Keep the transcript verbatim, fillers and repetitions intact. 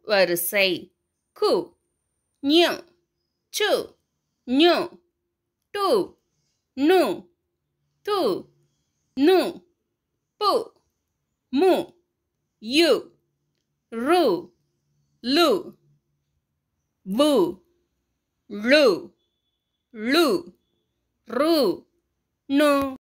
வரிசை கு ஞ சு ஞு டு நு து நு பு மு யு ரு லு வு ழு ழு ரு நு